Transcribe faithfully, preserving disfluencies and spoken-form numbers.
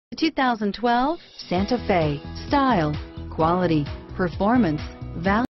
two thousand twelve Santa Fe. Style, quality, performance, value.